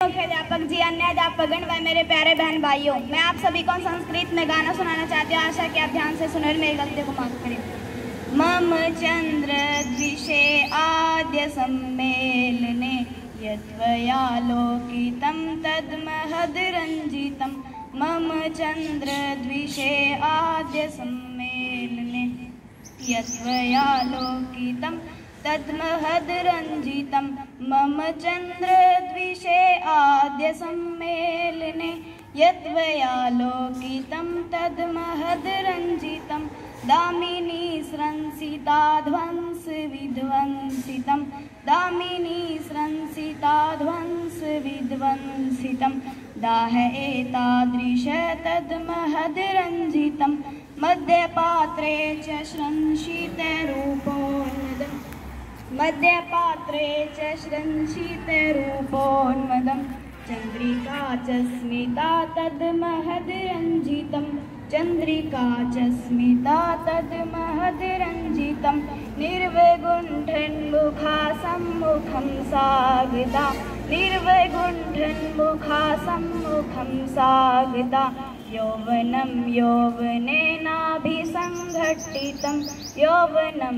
मुख्याध्यापक जी, अन्य अध्यापकगण व मेरे प्यारे बहन भाइयों, मैं आप सभी को संस्कृत में गाना सुनाना चाहती हूँ। आशा कि आप ध्यान से सुने और मेरी गलतियों को माफ करें। मम चंद्र द्विषे आद्य सम्मेलने यत्त्वया लोकितं तद्महद्रञ्जितं। मम चंद्र द्विषे आद्य सम्मेलने यत्त्वया लोकितं तद्महद्रञ्जितं। मम चंद्र द्विषे आद्य सम्मेलने यत्त्वया लोकितं तद्महद्रञ्जितं। दामिनी स्रंसिता ध्वंस विध्वंसितं। दामिनी स्रंसिता ध्वंस विध्वंसितं। दाह एतादृश तद्महद्रञ्जितं। मध्यपात्रे च श्रंसितरूपोन्मदम्। मध्यपात्रे च श्रंसितरूपोन्मदम्। चन्द्रिका च स्मिता तद्महद्रञ्जितं। चन्द्रिका च स्मिता तद्महद्रञ्जितं। निर्वैकुण्ठन्मुखा सम्मुखं सागता। निर्वैकुण्ठन्मुखा सम्मुखं सागता। यौवनं यौवनेनाभिसङ्घटितं। यौवनं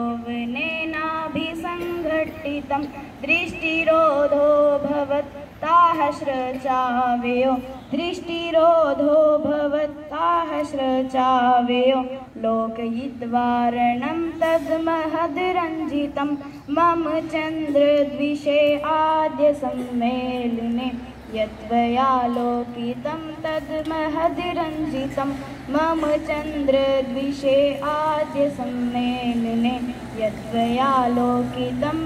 यौवनेनाभिसङ्घटितं। दृष्टिरोधो भवत्ताः स्रचावयो। दृष्टिरोधो भवत्ताः स्रचावयो। लोकयिद्वारणं तद्महद्रञ्जितं। मम चन्द्रद्विषे आद्य सम्मेलने यत्त्वया लोकितं तद्महद्रञ्जितं। मम चन्द्रद्विषे आद्य सम्मेलने यत्त्वया लोकितं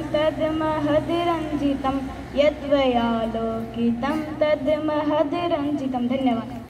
तद्महद्रञ्जितं। यत्त्वया लोकितं तद्महद्रञ्जितं। धन्यवाद।